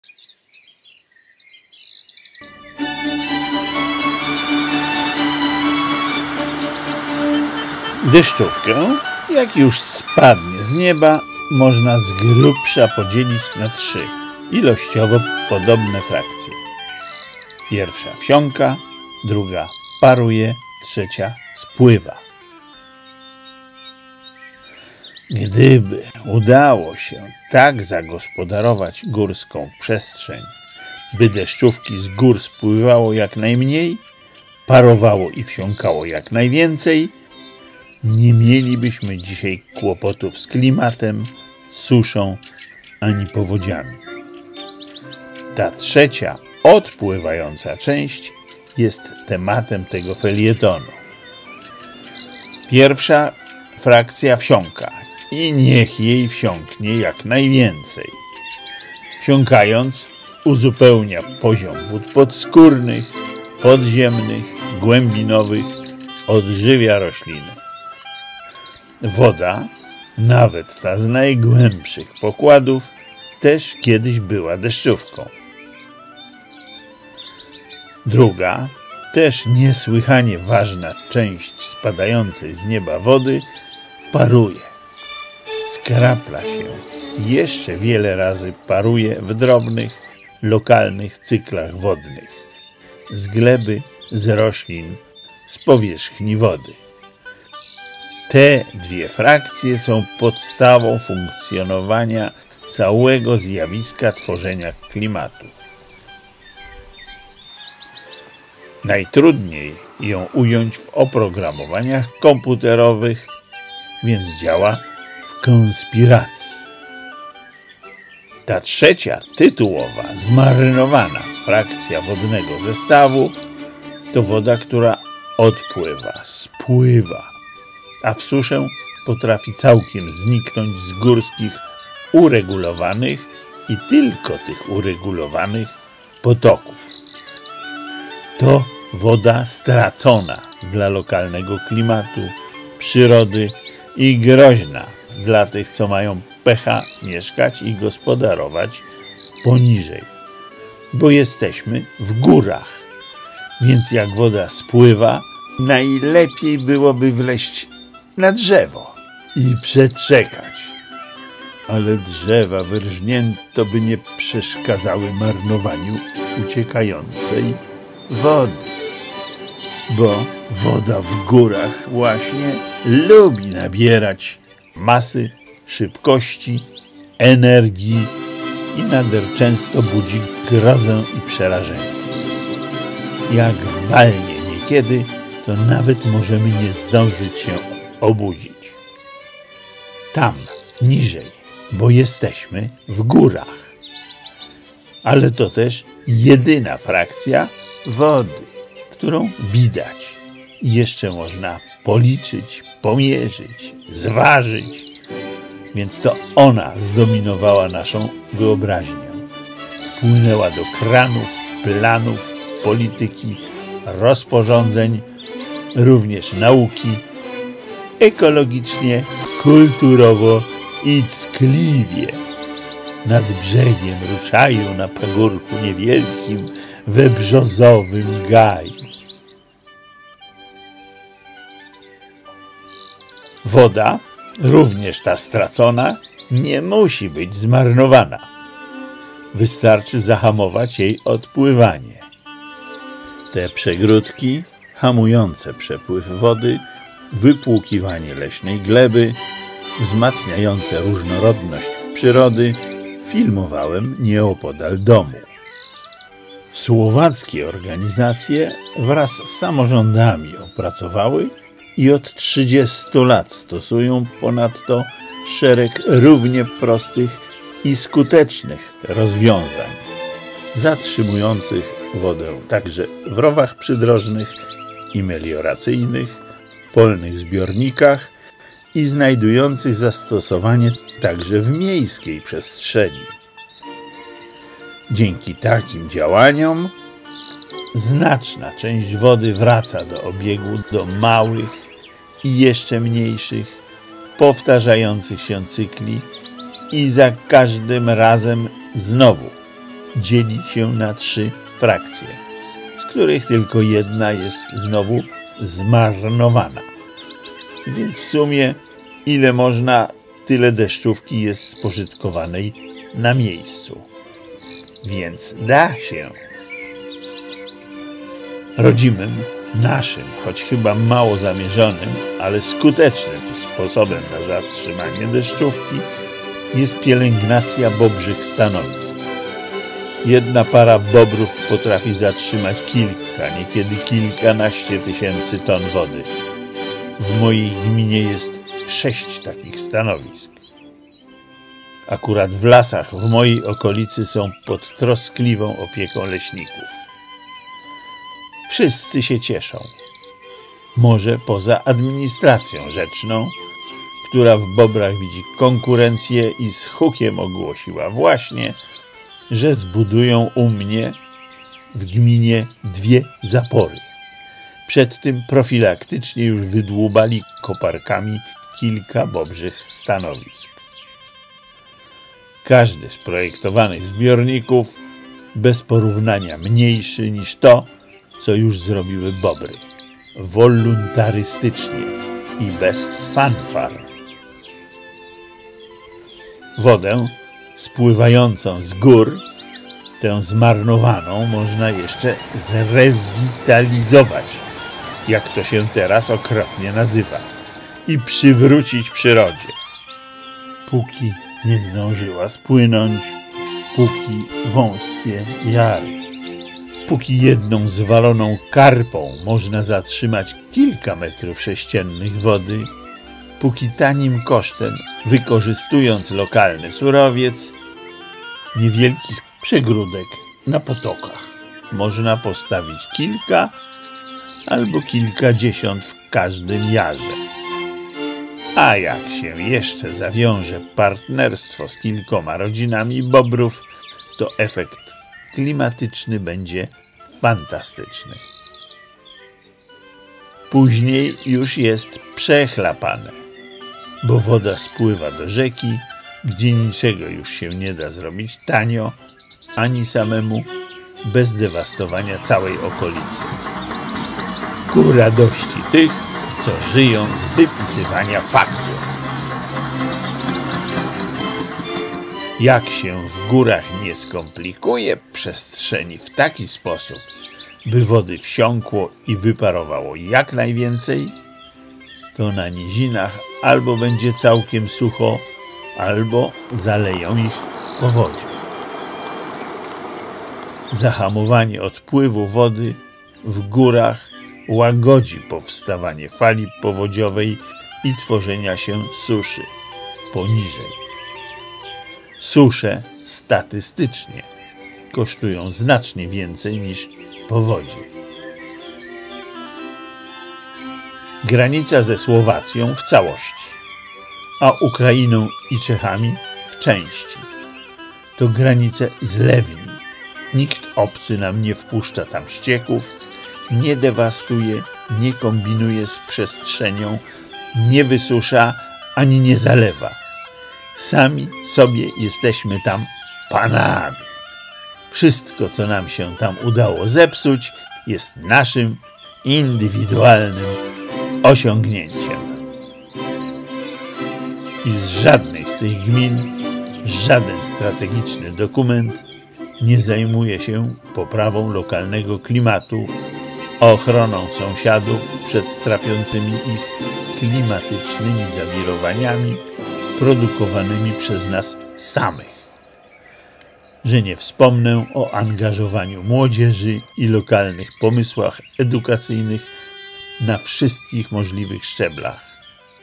Deszczówkę, jak już spadnie z nieba, można z grubsza podzielić na 3 ilościowo podobne frakcje. Pierwsza wsiąka, druga paruje, trzecia spływa. Gdyby udało się tak zagospodarować górską przestrzeń, by deszczówki z gór spływało jak najmniej, parowało i wsiąkało jak najwięcej, nie mielibyśmy dzisiaj kłopotów z klimatem, suszą ani powodziami. Ta trzecia, odpływająca część jest tematem tego felietonu. Pierwsza frakcja wsiąka i niech jej wsiąknie jak najwięcej. Wsiąkając, uzupełnia poziom wód podskórnych, podziemnych, głębinowych, odżywia rośliny. Woda, nawet ta z najgłębszych pokładów, też kiedyś była deszczówką. Druga, też niesłychanie ważna część spadającej z nieba wody, paruje. Skrapla się, jeszcze wiele razy paruje w drobnych, lokalnych cyklach wodnych. Z gleby, z roślin, z powierzchni wody. Te 2 frakcje są podstawą funkcjonowania całego zjawiska tworzenia klimatu. Najtrudniej ją ująć w oprogramowaniach komputerowych, więc działa w konspiracji. Ta trzecia, tytułowa, zmarynowana frakcja wodnego zestawu to woda, która odpływa, spływa, a w suszę potrafi całkiem zniknąć z górskich, uregulowanych i tylko tych uregulowanych potoków. To woda stracona dla lokalnego klimatu, przyrody i groźna dla tych, co mają pecha mieszkać i gospodarować poniżej. Bo jesteśmy w górach, więc jak woda spływa, najlepiej byłoby wleźć na drzewo i przeczekać. Ale drzewa wyrżnięto by nie przeszkadzały marnowaniu uciekającej wody. Bo woda w górach właśnie lubi nabierać masy, szybkości, energii i nader często budzi grozę i przerażenie. Jak walnie niekiedy, to nawet możemy nie zdążyć się obudzić. Tam, niżej, bo jesteśmy w górach. Ale to też jedyna frakcja wody, którą widać. I jeszcze można policzyć, pomierzyć, zważyć. Więc to ona zdominowała naszą wyobraźnię. Wpłynęła do kranów, planów, polityki, rozporządzeń, również nauki, ekologicznie, kulturowo i ckliwie. Nad brzegiem ruszają na pagórku niewielkim we brzozowym gaju. Woda, również ta stracona, nie musi być zmarnowana. Wystarczy zahamować jej odpływanie. Te przegródki hamujące przepływ wody, wypłukiwanie leśnej gleby, wzmacniające różnorodność przyrody filmowałem nieopodal domu. Słowackie organizacje wraz z samorządami opracowały i od 30 lat stosują ponadto szereg równie prostych i skutecznych rozwiązań, zatrzymujących wodę także w rowach przydrożnych i melioracyjnych, polnych zbiornikach i znajdujących zastosowanie także w miejskiej przestrzeni. Dzięki takim działaniom znaczna część wody wraca do obiegu, do małych i jeszcze mniejszych, powtarzających się cykli i za każdym razem znowu dzieli się na 3 frakcje, z których tylko jedna jest znowu zmarnowana. Więc w sumie ile można, tyle deszczówki jest spożytkowanej na miejscu. Więc da się. Rodzimym, naszym, choć chyba mało zamierzonym, ale skutecznym sposobem na zatrzymanie deszczówki jest pielęgnacja bobrzych stanowisk. Jedna para bobrów potrafi zatrzymać kilka, niekiedy kilkanaście tysięcy ton wody. W mojej gminie jest 6 takich stanowisk. Akurat w lasach w mojej okolicy są pod troskliwą opieką leśników. Wszyscy się cieszą. Może poza administracją rzeczną, która w bobrach widzi konkurencję i z hukiem ogłosiła właśnie, że zbudują u mnie w gminie 2 zapory. Przed tym profilaktycznie już wydłubali koparkami kilka bobrzych stanowisk. Każdy z projektowanych zbiorników bez porównania mniejszy niż to, co już zrobiły bobry. Wolontarystycznie i bez fanfar. Wodę spływającą z gór, tę zmarnowaną, można jeszcze zrewitalizować, jak to się teraz okropnie nazywa, i przywrócić przyrodzie. Póki nie zdążyła spłynąć, póki wąskie jary, póki jedną zwaloną karpą można zatrzymać kilka metrów sześciennych wody, póki tanim kosztem, wykorzystując lokalny surowiec, niewielkich przegródek na potokach można postawić kilka albo kilkadziesiąt w każdym jarze. A jak się jeszcze zawiąże partnerstwo z kilkoma rodzinami bobrów, to efekt klimatyczny będzie fantastyczny. Później już jest przechlapane, bo woda spływa do rzeki, gdzie niczego już się nie da zrobić tanio, ani samemu, bez dewastowania całej okolicy. Ku radości tych, co żyją z wypisywania faktur. Jak się w górach nie skomplikuje przestrzeni w taki sposób, by wody wsiąkło i wyparowało jak najwięcej, to na nizinach albo będzie całkiem sucho, albo zaleją ich powodzie. Zahamowanie odpływu wody w górach łagodzi powstawanie fali powodziowej i tworzenia się suszy poniżej. Susze statystycznie kosztują znacznie więcej niż powodzie. Granica ze Słowacją w całości, a Ukrainą i Czechami w części. To granice zlewni. Nikt obcy nam nie wpuszcza tam ścieków, nie dewastuje, nie kombinuje z przestrzenią, nie wysusza ani nie zalewa. Sami sobie jesteśmy tam panami. Wszystko, co nam się tam udało zepsuć, jest naszym indywidualnym osiągnięciem. I z żadnej z tych gmin żaden strategiczny dokument nie zajmuje się poprawą lokalnego klimatu, ochroną sąsiadów przed trapiącymi ich klimatycznymi zawirowaniami produkowanymi przez nas samych. Że nie wspomnę o angażowaniu młodzieży i lokalnych pomysłach edukacyjnych na wszystkich możliwych szczeblach.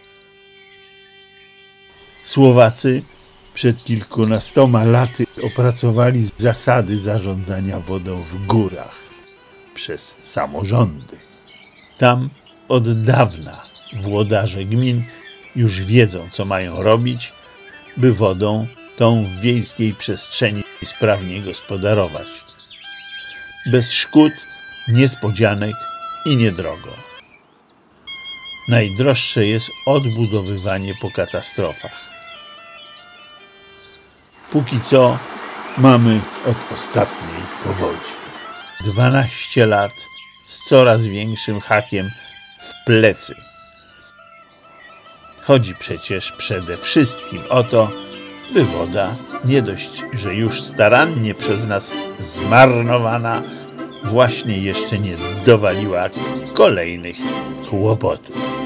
Słowacy przed kilkunastoma laty opracowali zasady zarządzania wodą w górach przez samorządy. Tam od dawna włodarze gmin już wiedzą, co mają robić, by wodą tą w wiejskiej przestrzeni sprawnie gospodarować. Bez szkód, niespodzianek i niedrogo. Najdroższe jest odbudowywanie po katastrofach. Póki co mamy od ostatniej powodzi. 12 lat z coraz większym hakiem w plecy. Chodzi przecież przede wszystkim o to, by woda, nie dość, że już starannie przez nas zmarnowana, właśnie jeszcze nie dowaliła kolejnych kłopotów.